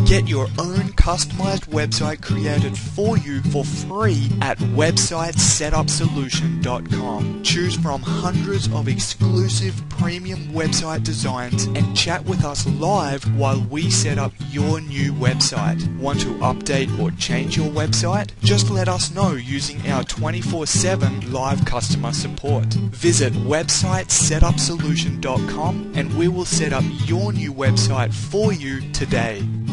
Get your own customized website created for you for free at websitesetupsolution.com. Choose from hundreds of exclusive premium website designs and chat with us live while we set up your new website. Want to update or change your website? Just let us know using our 24/7 live customer support. Visit websitesetupsolution.com and we will set up your new website for you today.